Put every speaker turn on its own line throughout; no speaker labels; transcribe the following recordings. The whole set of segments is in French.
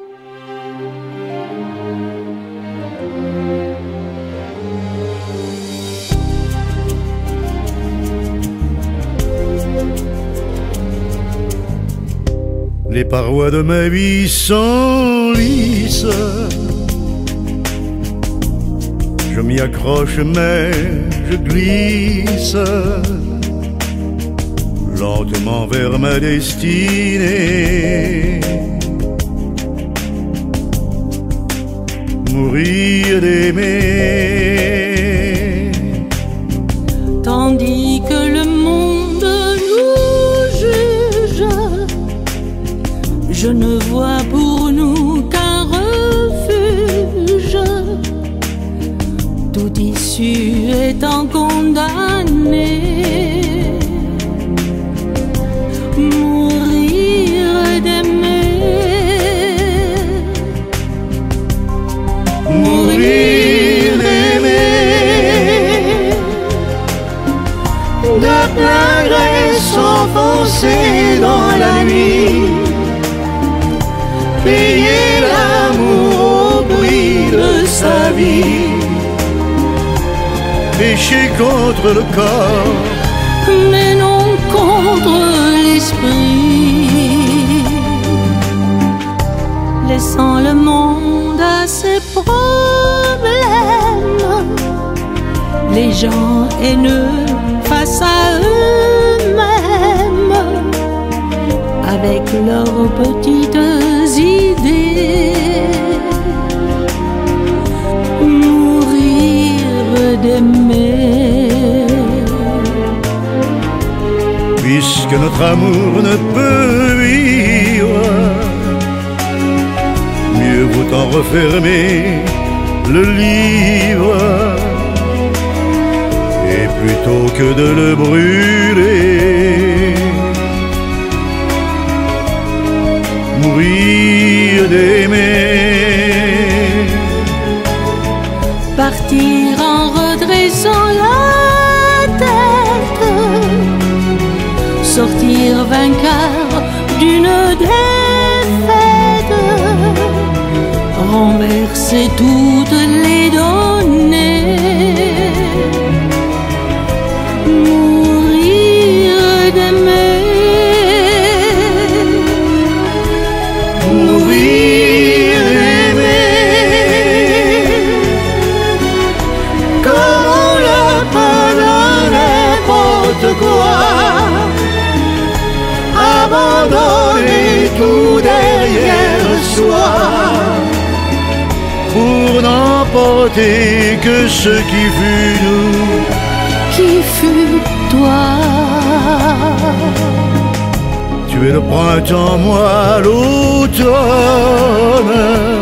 Les parois de ma vie sont lisses. Je m'y accroche mais je glisse lentement vers ma destinée. Mourir d'aimer.
Tandis que le monde nous juge, je ne vois pour nous qu'un refuge. Toute issue étant condamnée. Mourir d'aimer.
Mourir d'aimer. De plein gré s'enfoncer dans la nuit. Payer l'amour au prix de sa vie. Pécher contre le corps,
mais non contre l'esprit. Laissant le monde à ses problèmes, les gens haineux face à eux-mêmes, avec leurs petites idées. Mourir d'aimer.
puisque notre amour ne peut vivre, mieux vaut en refermer le livre, et plutôt que de le brûler, mourir d'aimer.
Partir en redressant la tête, sortir vainqueur d'une défaite, renverser toutes les données, mourir d'aimer.
Mourir d'aimer, comme on le peut de n'importe quoi, abandonner tout derrière soi, pour n'emporter que ce qui fut nous,
qui fut toi.
Tu es le printemps, moi l'automne.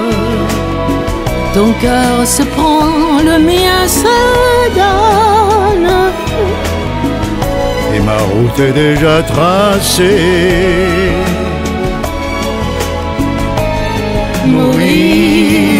Ton cœur se prend, le mien se donne,
Et ma route est déjà tracée.
mourir